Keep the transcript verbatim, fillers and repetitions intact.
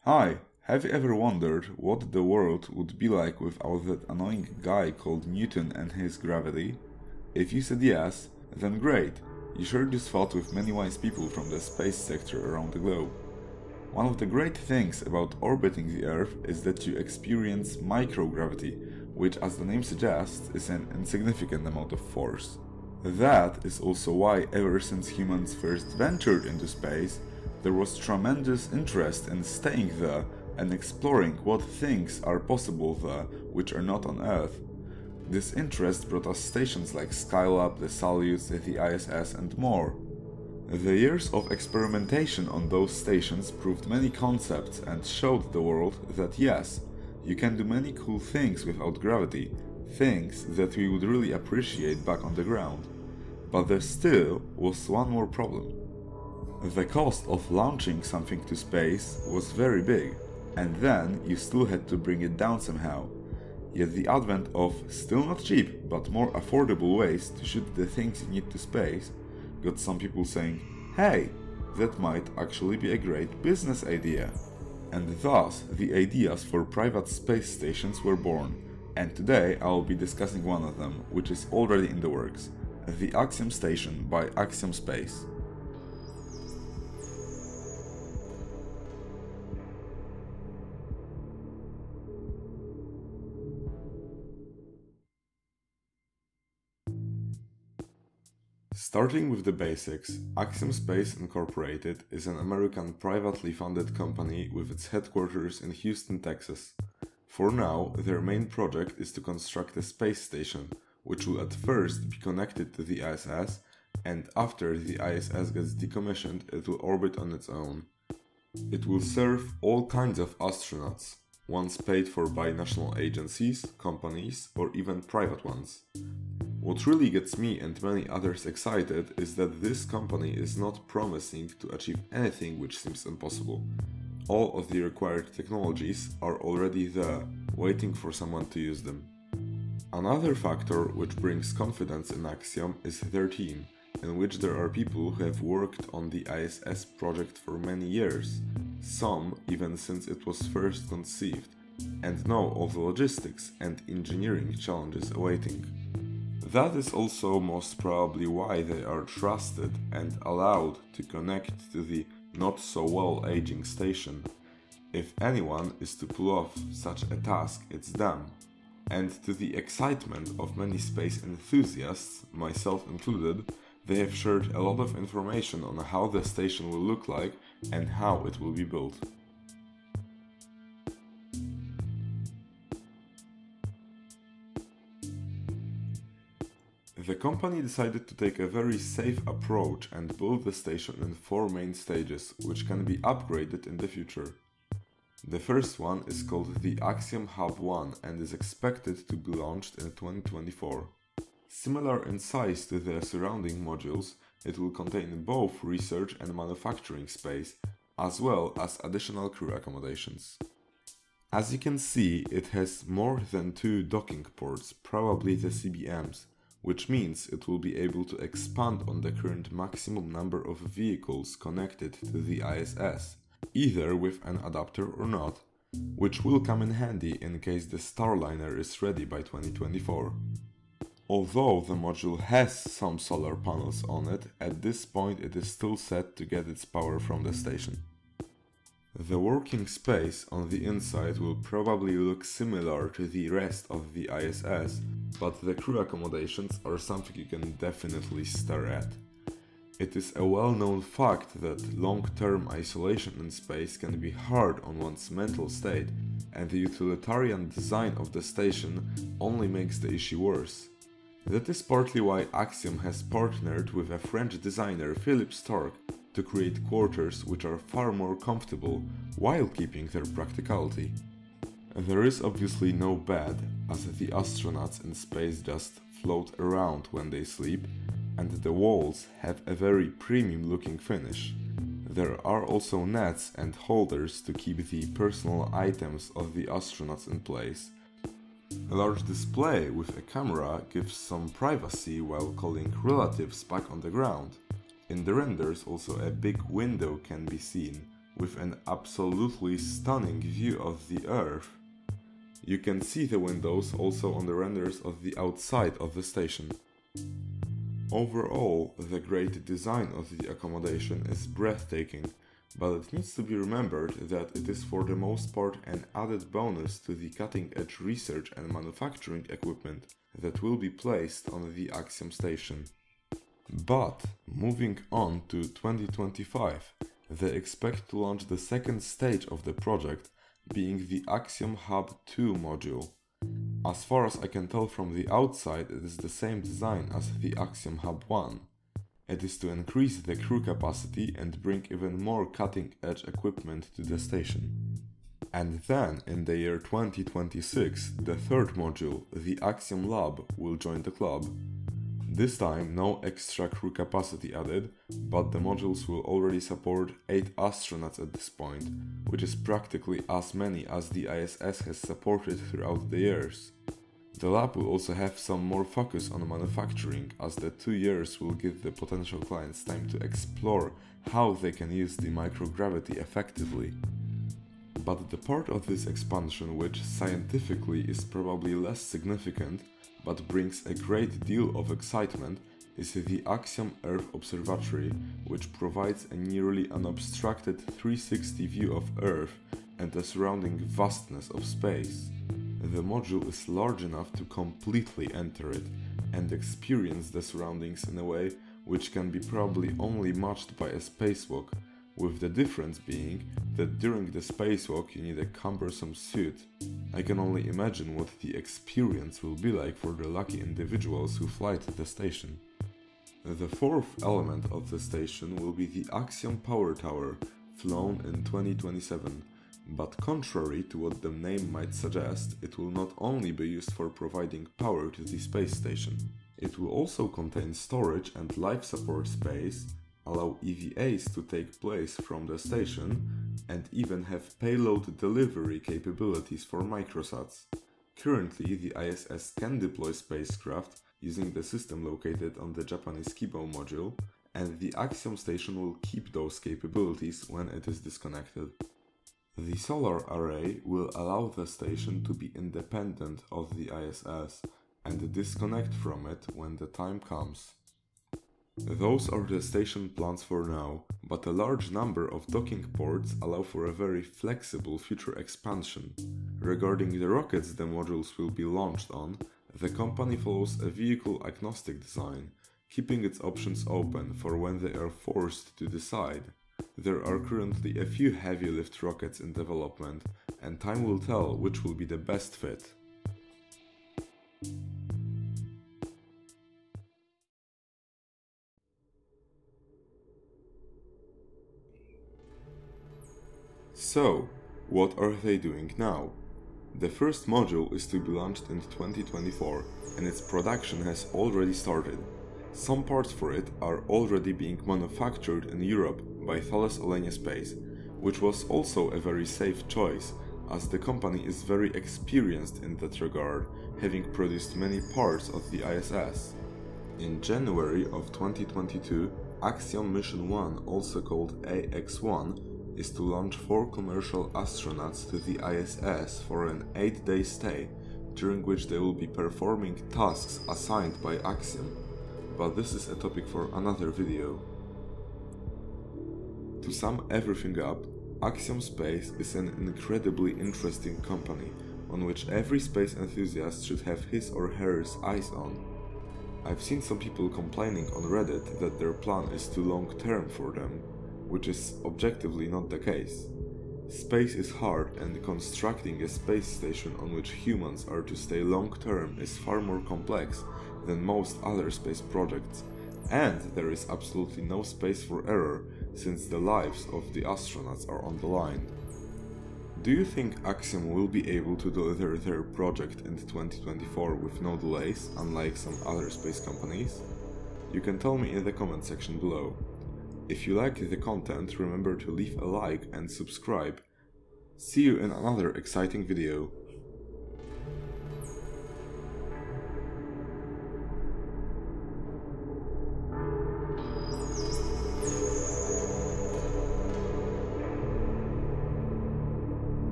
Hi, have you ever wondered what the world would be like without that annoying guy called Newton and his gravity? If you said yes, then great, you share this thought with many wise people from the space sector around the globe. One of the great things about orbiting the Earth is that you experience microgravity, which, as the name suggests, is an insignificant amount of force. That is also why ever since humans first ventured into space, there was tremendous interest in staying there and exploring what things are possible there which are not on Earth. This interest brought us stations like Skylab, the Soyuz, the I S S and more. The years of experimentation on those stations proved many concepts and showed the world that yes, you can do many cool things without gravity, things that we would really appreciate back on the ground. But there still was one more problem. The cost of launching something to space was very big, and then you still had to bring it down somehow. Yet the advent of still not cheap but more affordable ways to shoot the things you need to space got some people saying, hey, that might actually be a great business idea. And thus the ideas for private space stations were born, and today I will be discussing one of them, which is already in the works, the Axiom Station by Axiom Space. Starting with the basics, Axiom Space Incorporated is an American privately funded company with its headquarters in Houston, Texas. For now, their main project is to construct a space station, which will at first be connected to the I S S, and after the I S S gets decommissioned, it will orbit on its own. It will serve all kinds of astronauts, ones paid for by national agencies, companies, or even private ones. What really gets me and many others excited is that this company is not promising to achieve anything which seems impossible. All of the required technologies are already there, waiting for someone to use them. Another factor which brings confidence in Axiom is their team, in which there are people who have worked on the I S S project for many years, some even since it was first conceived, and know all the logistics and engineering challenges awaiting. That is also most probably why they are trusted and allowed to connect to the not so well aging station. If anyone is to pull off such a task, it's them. And to the excitement of many space enthusiasts, myself included, they have shared a lot of information on how the station will look like and how it will be built. The company decided to take a very safe approach and build the station in four main stages, which can be upgraded in the future. The first one is called the Axiom Hub one and is expected to be launched in twenty twenty-four. Similar in size to the surrounding modules, it will contain both research and manufacturing space, as well as additional crew accommodations. As you can see, it has more than two docking ports, probably the C B Ms, which means it will be able to expand on the current maximum number of vehicles connected to the I S S, either with an adapter or not, which will come in handy in case the Starliner is ready by twenty twenty-four. Although the module has some solar panels on it, at this point it is still set to get its power from the station. The working space on the inside will probably look similar to the rest of the I S S, but the crew accommodations are something you can definitely stare at. It is a well-known fact that long-term isolation in space can be hard on one's mental state, and the utilitarian design of the station only makes the issue worse. That is partly why Axiom has partnered with a French designer, Philippe Starck, to create quarters which are far more comfortable while keeping their practicality. There is obviously no bed, as the astronauts in space just float around when they sleep, and the walls have a very premium looking finish. There are also nets and holders to keep the personal items of the astronauts in place. A large display with a camera gives some privacy while calling relatives back on the ground. In the renders also a big window can be seen, with an absolutely stunning view of the Earth. You can see the windows also on the renders of the outside of the station. Overall, the great design of the accommodation is breathtaking, but it needs to be remembered that it is for the most part an added bonus to the cutting-edge research and manufacturing equipment that will be placed on the Axiom Station. But, moving on to twenty twenty-five, they expect to launch the second stage of the project, being the Axiom Hub two module. As far as I can tell from the outside, it is the same design as the Axiom Hub one. It is to increase the crew capacity and bring even more cutting-edge equipment to the station. And then, in the year twenty twenty-six, the third module, the Axiom Lab, will join the club. This time, no extra crew capacity added, but the modules will already support eight astronauts at this point, which is practically as many as the I S S has supported throughout the years. The lab will also have some more focus on manufacturing, as the two years will give the potential clients time to explore how they can use the microgravity effectively. But the part of this expansion which scientifically is probably less significant, but brings a great deal of excitement, is the Axiom Earth Observatory, which provides a nearly unobstructed three sixty view of Earth and the surrounding vastness of space. The module is large enough to completely enter it and experience the surroundings in a way which can be probably only matched by a spacewalk, with the difference being that during the spacewalk you need a cumbersome suit. I can only imagine what the experience will be like for the lucky individuals who fly to the station. The fourth element of the station will be the Axiom Power Tower, flown in twenty twenty-seven. But contrary to what the name might suggest, it will not only be used for providing power to the space station. It will also contain storage and life support space, allow E V As to take place from the station, and even have payload delivery capabilities for microsats. Currently, the I S S can deploy spacecraft using the system located on the Japanese Kibo module, and the Axiom Station will keep those capabilities when it is disconnected. The solar array will allow the station to be independent of the I S S and disconnect from it when the time comes. Those are the station plans for now, but a large number of docking ports allow for a very flexible future expansion. Regarding the rockets the modules will be launched on, the company follows a vehicle-agnostic design, keeping its options open for when they are forced to decide. There are currently a few heavy-lift rockets in development, and time will tell which will be the best fit. So, what are they doing now? The first module is to be launched in twenty twenty-four, and its production has already started. Some parts for it are already being manufactured in Europe by Thales Alenia Space, which was also a very safe choice, as the company is very experienced in that regard, having produced many parts of the I S S. In January of twenty twenty-two, Axiom Mission one, also called A X one, is to launch four commercial astronauts to the I S S for an eight day stay, during which they will be performing tasks assigned by Axiom. But this is a topic for another video. To sum everything up, Axiom Space is an incredibly interesting company on which every space enthusiast should have his or her eyes on. I've seen some people complaining on Reddit that their plan is too long term for them, which is objectively not the case. Space is hard, and constructing a space station on which humans are to stay long term is far more complex than most other space projects, and there is absolutely no space for error since the lives of the astronauts are on the line. Do you think Axiom will be able to deliver their project in twenty twenty-four with no delays, unlike some other space companies? You can tell me in the comment section below. If you like the content, remember to leave a like and subscribe. See you in another exciting video.